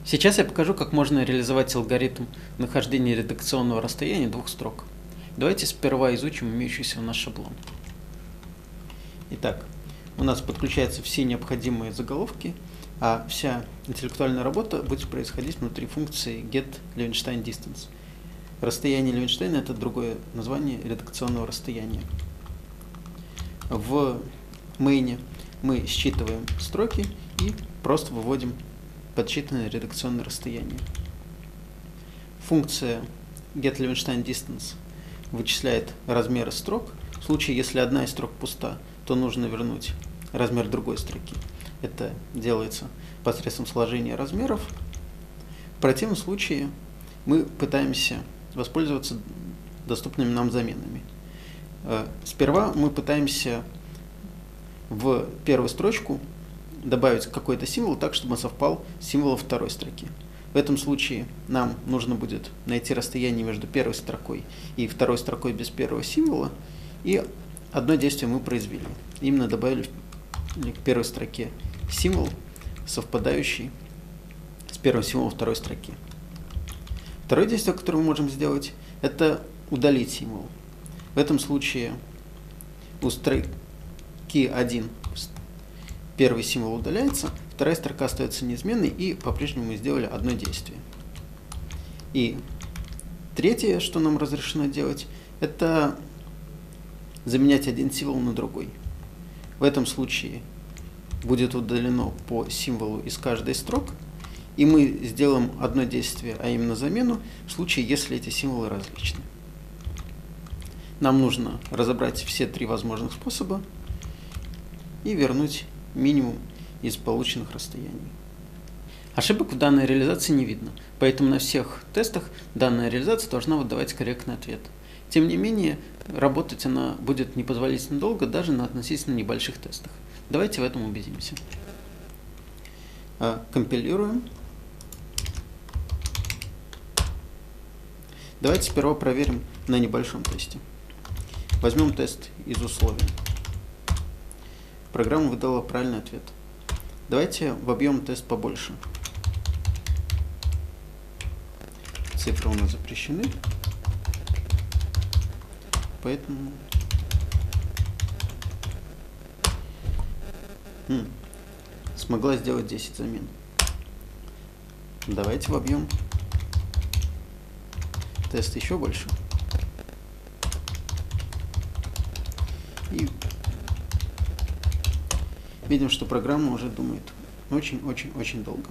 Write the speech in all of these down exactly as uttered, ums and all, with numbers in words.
Сейчас я покажу, как можно реализовать алгоритм нахождения редакционного расстояния двух строк. Давайте сперва изучим имеющийся у нас шаблон. Итак, у нас подключаются все необходимые заголовки, а вся интеллектуальная работа будет происходить внутри функции getLevenstein_distance. Расстояние Левенштейна – это другое название редакционного расстояния. В main мы считываем строки и просто выводим подсчитанное редакционное расстояние. Функция getLevenstein_distance вычисляет размеры строк. В случае, если одна из строк пуста, то нужно вернуть размер другой строки. Это делается посредством сложения размеров. В противном случае мы пытаемся воспользоваться доступными нам заменами. Сперва мы пытаемся в первую строчку добавить какой-то символ так, чтобы он совпал с символом второй строки. В этом случае нам нужно будет найти расстояние между первой строкой и второй строкой без первого символа, и одно действие мы произвели. Именно добавили к первой строке символ, совпадающий с первым символом второй строки. Второе действие, которое мы можем сделать, это удалить символ. В этом случае у строки один первый символ удаляется, вторая строка остается неизменной, и по-прежнему мы сделали одно действие. И третье, что нам разрешено делать, это заменять один символ на другой. В этом случае будет удалено по символу из каждой строк, и мы сделаем одно действие, а именно замену, в случае, если эти символы различны. Нам нужно разобрать все три возможных способа и вернуть минимум из полученных расстояний. Ошибок в данной реализации не видно, поэтому на всех тестах данная реализация должна выдавать корректный ответ. Тем не менее, работать она будет непозволительно долго даже на относительно небольших тестах. Давайте в этом убедимся. Компилируем. Давайте сперва проверим на небольшом тесте. Возьмем тест из условий. Программа выдала правильный ответ. Давайте вобьем тест побольше. Цифры у нас запрещены, поэтому хм, смогла сделать десять замен. Давайте вобьем тест еще больше. И видим, что программа уже думает очень-очень-очень долго.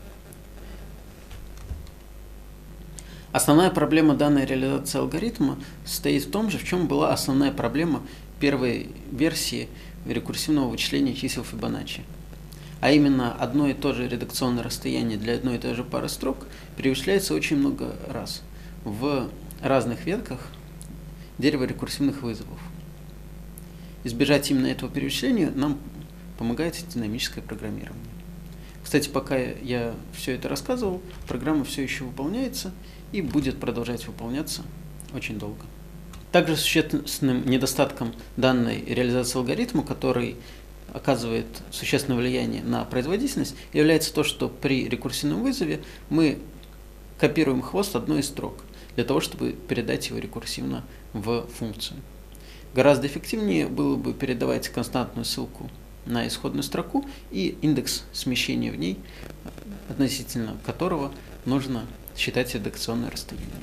Основная проблема данной реализации алгоритма состоит в том же, в чем была основная проблема первой версии рекурсивного вычисления чисел Фибоначчи. А именно, одно и то же редакционное расстояние для одной и той же пары строк перечисляется очень много раз в разных ветках дерева рекурсивных вызовов. Избежать именно этого перечисления нам помогает динамическое программирование. Кстати, пока я все это рассказывал, программа все еще выполняется и будет продолжать выполняться очень долго. Также существенным недостатком данной реализации алгоритма, который оказывает существенное влияние на производительность, является то, что при рекурсивном вызове мы копируем хвост одной из строк для того, чтобы передать его рекурсивно в функцию. Гораздо эффективнее было бы передавать константную ссылку на исходную строку и индекс смещения в ней, относительно которого нужно считать редакционное расстояние.